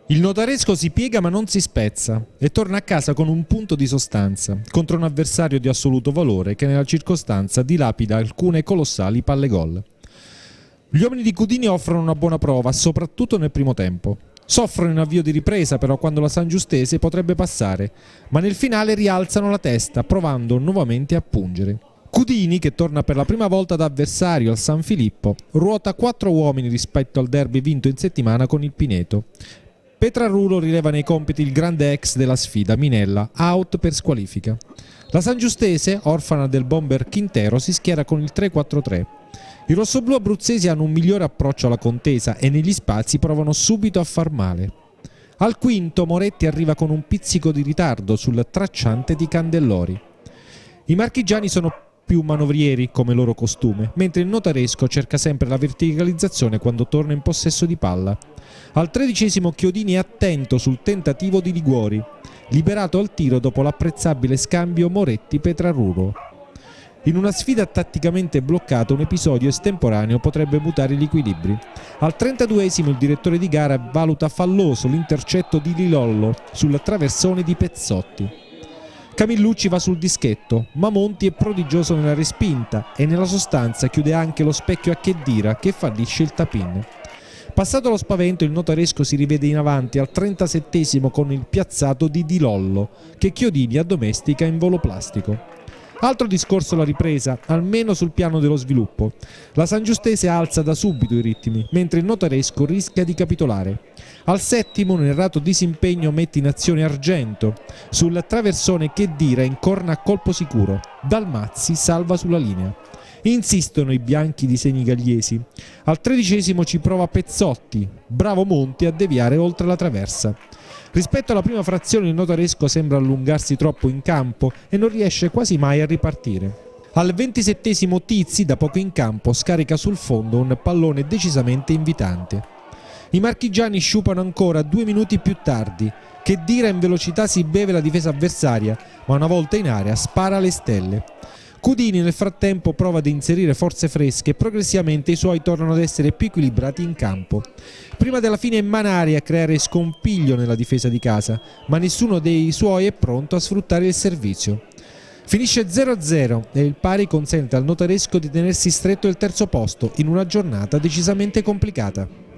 Il notaresco si piega ma non si spezza e torna a casa con un punto di sostanza contro un avversario di assoluto valore che nella circostanza dilapida alcune colossali palle gol. Gli uomini di Cudini offrono una buona prova, soprattutto nel primo tempo. Soffrono in avvio di ripresa però quando la Sangiustese potrebbe passare, ma nel finale rialzano la testa provando nuovamente a pungere. Cudini, che torna per la prima volta da avversario al San Filippo, ruota 4 uomini rispetto al derby vinto in settimana con il Pineto. Petrarulo rileva nei compiti il grande ex della sfida, Minella, out per squalifica. La Sangiustese, orfana del bomber Quintero, si schiera con il 3-4-3. I rossoblù abruzzesi hanno un migliore approccio alla contesa e negli spazi provano subito a far male. Al quinto Moretti arriva con un pizzico di ritardo sul tracciante di Candellori. I marchigiani sono più manovrieri come loro costume, mentre il notaresco cerca sempre la verticalizzazione quando torna in possesso di palla. Al 13° Chiodini è attento sul tentativo di Liguori, liberato al tiro dopo l'apprezzabile scambio Moretti-Petrarulo. In una sfida tatticamente bloccata un episodio estemporaneo potrebbe mutare gli equilibri. Al 32° il direttore di gara valuta falloso l'intercetto di Lilollo sul traversone di Pezzotti. Camillucci va sul dischetto, ma Monti è prodigioso nella respinta e nella sostanza chiude anche lo specchio a Chedira che fallisce il tap-in. Passato lo spavento il notaresco si rivede in avanti al 37° con il piazzato di Di Lollo che Chiodini addomestica in volo plastico. Altro discorso la ripresa, almeno sul piano dello sviluppo. La Sangiustese alza da subito i ritmi, mentre il notaresco rischia di capitolare. Al 7° un errato disimpegno mette in azione Argento. Sul traversone Chedira incorna a colpo sicuro. Dalmazzi salva sulla linea. Insistono i bianchi di senigalliesi. Al 13° ci prova Pezzotti. Bravo Monti a deviare oltre la traversa. Rispetto alla prima frazione il notaresco sembra allungarsi troppo in campo e non riesce quasi mai a ripartire. Al 27° Tizzi, da poco in campo, scarica sul fondo un pallone decisamente invitante. I marchigiani sciupano ancora 2 minuti più tardi. Chedira in velocità si beve la difesa avversaria, ma una volta in area spara alle stelle. Cudini nel frattempo prova ad inserire forze fresche e progressivamente i suoi tornano ad essere più equilibrati in campo. Prima della fine è Manari a creare scompiglio nella difesa di casa, ma nessuno dei suoi è pronto a sfruttare il servizio. Finisce 0-0 e il pari consente al notaresco di tenersi stretto il terzo posto in una giornata decisamente complicata.